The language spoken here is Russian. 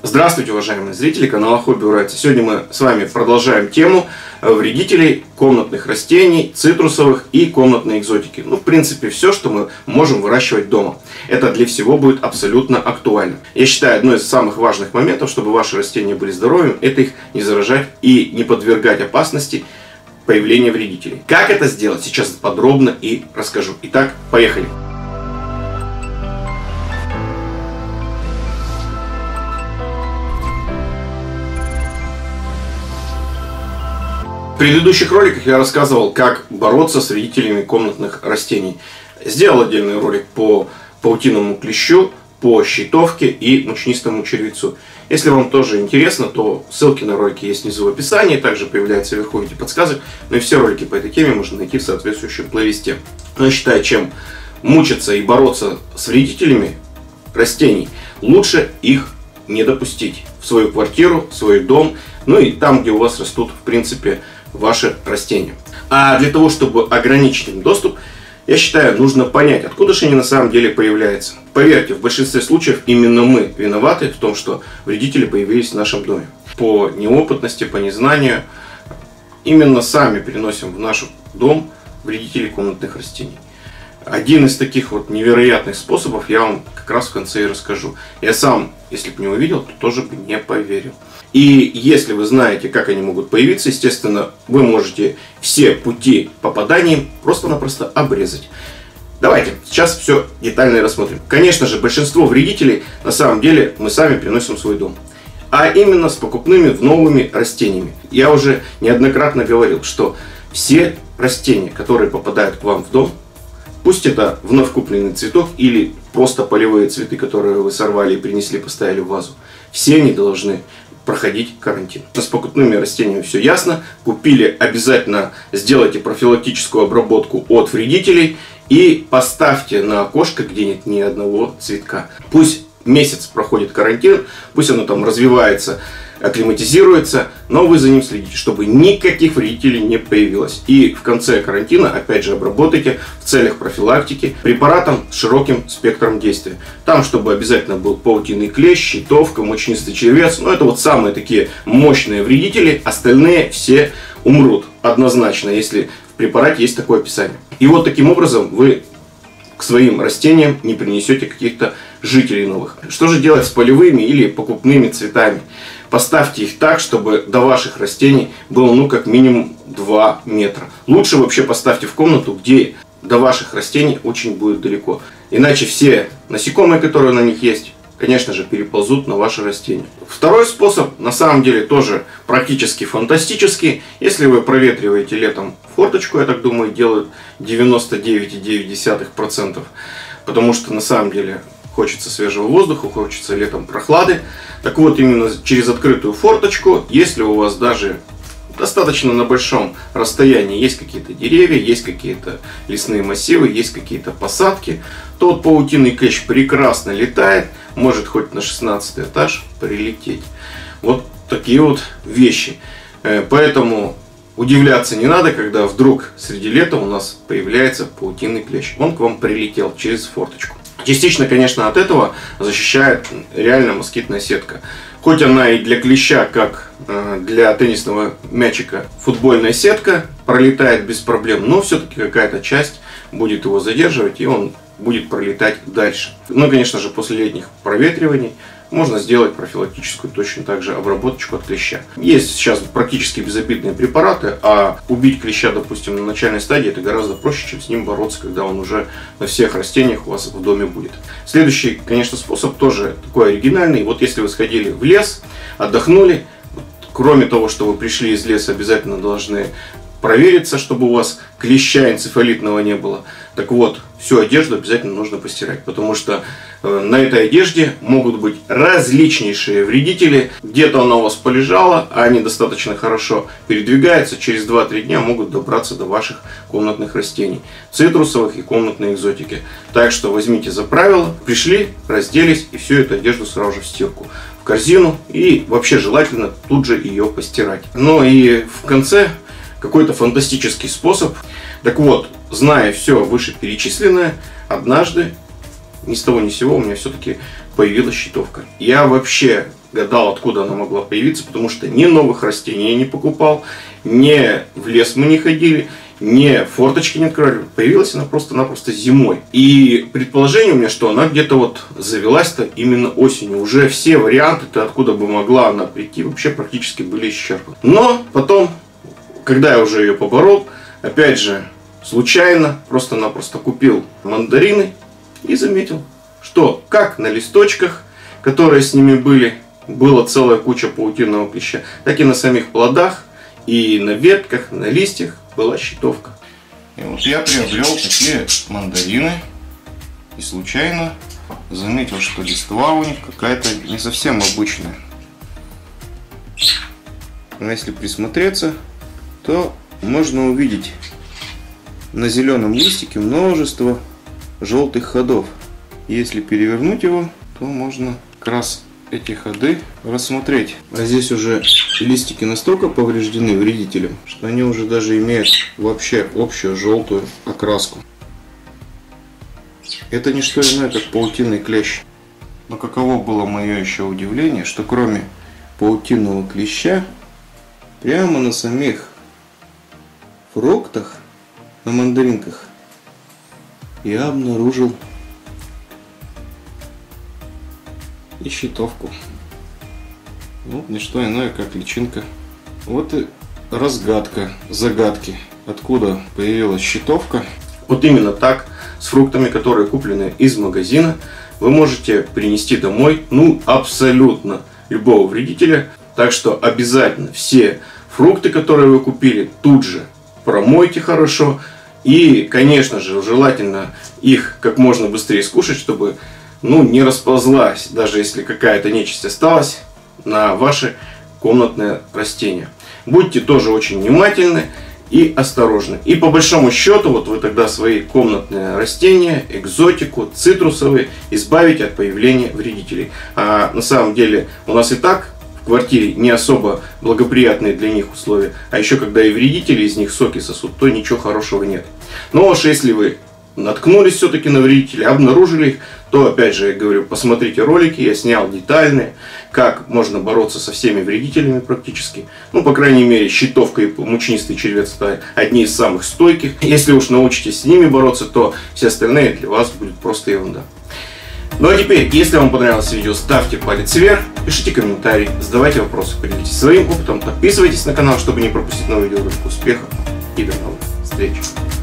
Здравствуйте, уважаемые зрители канала Хобби Уральцы. Сегодня мы с вами продолжаем тему вредителей комнатных растений, цитрусовых и комнатной экзотики. В принципе, все, что мы можем выращивать дома. Это для всего будет абсолютно актуально. Я считаю, одно из самых важных моментов, чтобы ваши растения были здоровыми, это их не заражать и не подвергать опасности появления вредителей. Как это сделать, сейчас подробно и расскажу. Итак, поехали. В предыдущих роликах я рассказывал, как бороться с вредителями комнатных растений. Сделал отдельный ролик по паутинному клещу, по щитовке и мучнистому червецу. Если вам тоже интересно, то ссылки на ролики есть внизу в описании, также появляются вверху в виде подсказок. Но и все ролики по этой теме можно найти в соответствующем плейлисте. Но я считаю, чем мучиться и бороться с вредителями растений, лучше их не допустить в свою квартиру, в свой дом, ну и там, где у вас растут, в принципе, ваши растения. А для того, чтобы ограничить им доступ, я считаю, нужно понять, откуда же они на самом деле появляются. Поверьте, в большинстве случаев именно мы виноваты в том, что вредители появились в нашем доме. По неопытности, по незнанию, именно сами приносим в наш дом вредителей комнатных растений. Один из таких вот невероятных способов я вам как раз в конце и расскажу. Я сам, если бы не увидел, то тоже бы не поверил. И если вы знаете, как они могут появиться, естественно, вы можете все пути попадания просто-напросто обрезать. Давайте сейчас все детально рассмотрим. Конечно же, большинство вредителей на самом деле мы сами приносим в свой дом. А именно с покупными новыми растениями. Я уже неоднократно говорил, что все растения, которые попадают к вам в дом, пусть это вновь купленный цветок или просто полевые цветы, которые вы сорвали и принесли, поставили в вазу, все они должны проходить карантин. С покупными растениями все ясно. Купили, обязательно сделайте профилактическую обработку от вредителей и поставьте на окошко, где нет ни одного цветка. Пусть месяц проходит карантин, пусть оно там развивается, акклиматизируется, но вы за ним следите, чтобы никаких вредителей не появилось. И в конце карантина, опять же, обработайте в целях профилактики препаратом с широким спектром действия. Там, чтобы обязательно был паутинный клещ, щитовка, мучнистый червец. Но это вот самые такие мощные вредители. Остальные все умрут однозначно, если в препарате есть такое описание. И вот таким образом вы к своим растениям не принесете каких-то жителей новых. Что же делать с полевыми или покупными цветами? Поставьте их так, чтобы до ваших растений было как минимум 2 метра. Лучше вообще поставьте в комнату, где до ваших растений очень будет далеко. Иначе все насекомые, которые на них есть, конечно же, переползут на ваши растения. Второй способ, на самом деле, тоже практически фантастический. Если вы проветриваете летом форточку, я так думаю, делают 99,9%. Потому что на самом деле хочется свежего воздуха, хочется летом прохлады. Так вот, именно через открытую форточку, если у вас даже достаточно на большом расстоянии есть какие-то деревья, есть какие-то лесные массивы, есть какие-то посадки, то вот паутинный клещ прекрасно летает, может хоть на 16 этаж прилететь. Вот такие вот вещи. Поэтому удивляться не надо, когда вдруг среди лета у нас появляется паутинный клещ. Он к вам прилетел через форточку. Частично, конечно, от этого защищает реально москитная сетка. Хоть она и для клеща, как для теннисного мячика, футбольная сетка пролетает без проблем, но все-таки какая-то часть будет его задерживать, и он будет пролетать дальше. Ну, конечно же, после летних проветриваний можно сделать профилактическую точно так же обработочку от клеща. Есть сейчас практически безобидные препараты, а убить клеща, допустим, на начальной стадии, это гораздо проще, чем с ним бороться, когда он уже на всех растениях у вас в доме будет. Следующий, конечно, способ тоже такой оригинальный. Вот если вы сходили в лес, отдохнули, кроме того, что вы пришли из леса, обязательно должны провериться, чтобы у вас клеща энцефалитного не было. Так вот, всю одежду обязательно нужно постирать, потому что на этой одежде могут быть различнейшие вредители. Где-то она у вас полежала, а они достаточно хорошо передвигаются, через 2-3 дня могут добраться до ваших комнатных растений, цитрусовых и комнатной экзотики. Так что возьмите за правило, пришли, разделись и всю эту одежду сразу же в стирку, в корзину, и вообще желательно тут же ее постирать. Ну и в конце какой-то фантастический способ. Так вот, зная все вышеперечисленное, однажды ни с того ни с сего у меня все-таки появилась щитовка. Я вообще гадал, откуда она могла появиться, потому что ни новых растений я не покупал, ни в лес мы не ходили, ни форточки не открывали. Появилась она просто-напросто зимой. И предположение у меня, что она где-то вот завелась-то именно осенью. Уже все варианты, откуда бы могла она прийти, вообще практически были исчерпаны. Но потом, когда я уже ее поборол, опять же, случайно, просто-напросто купил мандарины и заметил, что как на листочках, которые с ними были, была целая куча паутинного клеща, так и на самих плодах, и на ветках, на листьях была щитовка. И вот я приобрел такие мандарины и случайно заметил, что листва у них какая-то не совсем обычная. Но если присмотреться, то можно увидеть на зеленом листике множество желтых ходов. Если перевернуть его, то можно как раз эти ходы рассмотреть. А здесь уже листики настолько повреждены вредителем, что они уже даже имеют вообще общую желтую окраску. Это не что иное, как паутинный клещ. Но каково было мое еще удивление, что кроме паутинного клеща, прямо на самих фруктах, на мандаринках, я обнаружил и щитовку. Вот не что иное, как личинка. Вот и разгадка загадки, откуда появилась щитовка. Вот именно так, с фруктами, которые куплены из магазина, вы можете принести домой, абсолютно любого вредителя. Так что обязательно все фрукты, которые вы купили, тут же промойте хорошо. И, конечно же, желательно их как можно быстрее скушать, чтобы не расползлась, даже если какая-то нечисть осталась, на ваши комнатные растения. Будьте тоже очень внимательны и осторожны. И по большому счету, вот вы тогда свои комнатные растения, экзотику, цитрусовые избавите от появления вредителей. А на самом деле у нас и так в квартире не особо благоприятные для них условия. А еще когда и вредители из них соки сосут, то ничего хорошего нет. Но уж если вы наткнулись все-таки на вредителей, обнаружили их, то опять же я говорю, посмотрите ролики, я снял детальные, как можно бороться со всеми вредителями практически. По крайней мере, щитовка и мучнистый червец — это одни из самых стойких. Если уж научитесь с ними бороться, то все остальные для вас будет просто ерунда. Ну а теперь, если вам понравилось видео, ставьте палец вверх, пишите комментарии, задавайте вопросы, поделитесь своим опытом, подписывайтесь на канал, чтобы не пропустить новые видео. Успехов и до новых встреч!